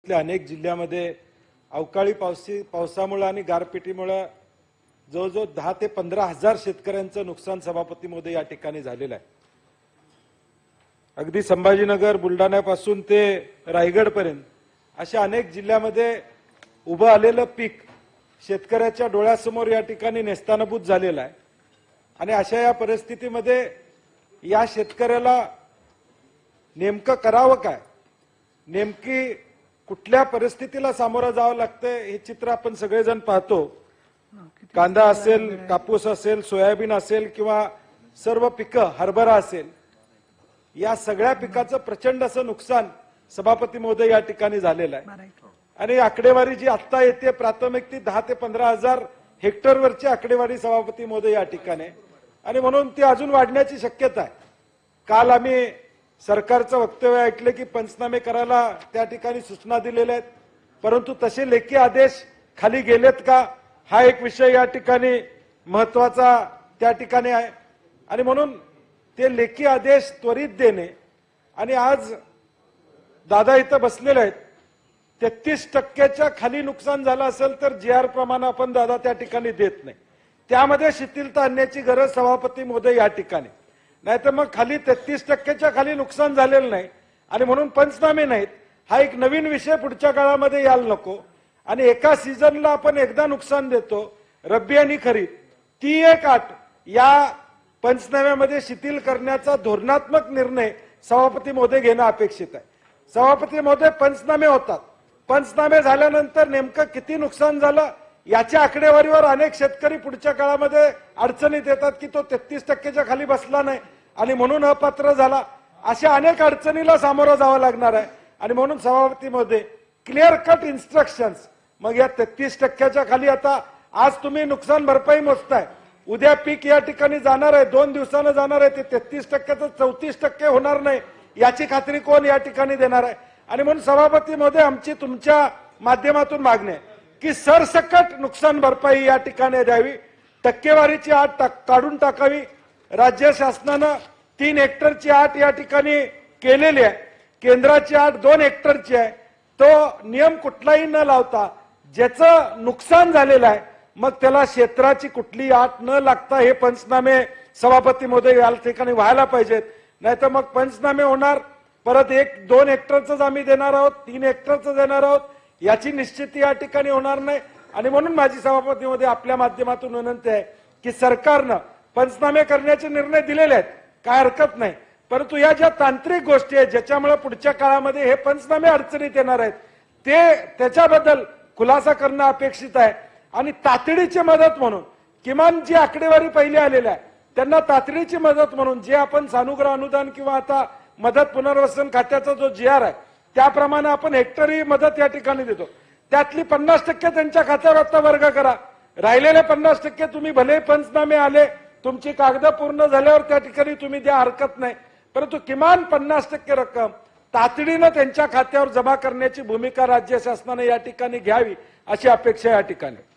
अनेक जिल्ह्यामध्ये अवकाळी पावसामुळे आणि गारपिटीमुळे जवळजवळ 10 ते 15 हजार शेतकऱ्यांचं नुकसान सभापती महोदय या ठिकाणी झालेलं आहे। अगदी संभाजीनगर बुलढाण्यापासून ते रायगड पर्यंत अशा अनेक जिल्ह्यामध्ये उभं आलेलं पीक शेतकऱ्याच्या डोळ्यासमोर या ठिकाणी नेस्तानाबूत झालेलं आहे। आणि अशा या परिस्थितीमध्ये या शेतकऱ्याला नेमकं करावं काय, नेमकी कुठल्या परिस्थितीला सामोरं जावं लागतं हे चित्र आपण सगळेजण पाहतो। कांदा असेल, कापूस असेल, सोयाबीन असेल किंवा सर्व पिकं, हरभरा असेल, या सगळ्या पिकाचं प्रचंड असं नुकसान सभापती महोदय या ठिकाणी झालेलं आहे। आणि आकडेवारी जी आता येते प्राथमिक ती 10 ते 15 हजार हेक्टरवरची आकडेवारी सभापती महोदय या ठिकाणी आहे। आणि म्हणून ती अजून वाढण्याची शक्यता आहे। काल आम्ही सरकारचं वक्तव्य ऐकलं की पंचनामे करायला त्या ठिकाणी सूचना दिलेल्या आहेत, परंतु तसे लेखी आदेश खाली गेलेत का हा एक विषय या ठिकाणी महत्वाचा त्या ठिकाणी आहे। आणि म्हणून ते लेखी आदेश त्वरित देणे। आणि आज दादा इथं बसलेले आहेत, 33% खाली नुकसान झालं असेल तर जीआर प्रमाणे आपण दादा त्या ठिकाणी देत नाही, त्यामध्ये शिथिलता आणण्याची गरज सभापती महोदय या ठिकाणी, नाहीतर मग खाली 33% खाली नुकसान झालेलं नाही आणि म्हणून पंचनामे नाहीत हा एक नवीन विषय पुढच्या काळामध्ये यायला नको। आणि एका सीझनला आपण एकदा नुकसान देतो, रब्बी आणि खरीप, ती एक अट या पंचनाम्यामध्ये शिथिल करण्याचा धोरणात्मक निर्णय सभापती महोदय घेणं अपेक्षित आहे। सभापती महोदय पंचनामे होतात, पंचनामे झाल्यानंतर नेमकं किती नुकसान झालं याच्या आकडेवारीवर अनेक शेतकरी पुढच्या काळामध्ये अडचणीत येतात की तो 33%च्या खाली बसला नाही आणि म्हणून अपात्र झाला, अशा अनेक अडचणीला सामोरं जावं लागणार आहे। आणि म्हणून सभापती महोदय क्लिअर कट इन्स्ट्रक्शन्स, मग या 33%च्या खाली आता आज तुम्ही नुकसान भरपाई मोजताय, उद्या पीक या ठिकाणी जाणार आहे, 2 दिवसानं जाणार आहे, ते 33%चं 34% होणार नाही याची खात्री कोण या ठिकाणी देणार आहे। आणि म्हणून सभापती महोदय आमची तुमच्या माध्यमातून मागणी आहे की सरसकट नुकसान भरपाई या ठिकाणी द्यावी, टक्केवारीची अट काढून टाकावी। राज्य शासनानं 3 हेक्टरची अट या ठिकाणी केलेली आहे, केंद्राची अट 2 हेक्टरची आहे। तो नियम कुठलाही न लावता ज्याचं नुकसान झालेलं आहे मग त्याला क्षेत्राची कुठली अट न लागता हे पंचनामे सभापती महोदय या ठिकाणी व्हायला पाहिजेत, नाहीतर मग पंचनामे होणार, परत 1-2 हेक्टरच आम्ही देणार आहोत, 3 हेक्टरच देणार आहोत, याची निश्चिती या ठिकाणी होणार नाही। आणि म्हणून माझी सभापती महोदय आपल्या माध्यमातून विनंती आहे की सरकारनं पंचनामे करण्याचे निर्णय दिलेले आहेत, काय हरकत नाही, परंतु या ज्या तांत्रिक गोष्टी आहेत ज्याच्यामुळे पुढच्या काळामध्ये हे पंचनामे अडचणीत येणार आहेत त्याच्याबद्दल खुलासा करणं अपेक्षित आहे। आणि तातडीची मदत म्हणून किमान जी आकडेवारी पहिली आलेली आहे त्यांना तातडीची मदत म्हणून जे आपण सानुग्रह अनुदान किंवा आता मदत पुनर्वसन खात्याचा जो जीआर आहे त्याप्रमाणे आपण हेक्टरी मदत या ठिकाणी देतो, त्यातली 50% त्यांच्या खात्यावर आता वर्ग करा, राहिलेले 50% तुम्ही भले पंचनामे आले, तुमची कागद पूर्ण झाल्यावर त्या ठिकाणी तुम्ही द्या, हरकत नाही, परंतु किमान 50% रक्कम तातडीनं त्यांच्या खात्यावर जमा करण्याची भूमिका राज्य शासनाने या ठिकाणी घ्यावी अशी अपेक्षा या ठिकाणी।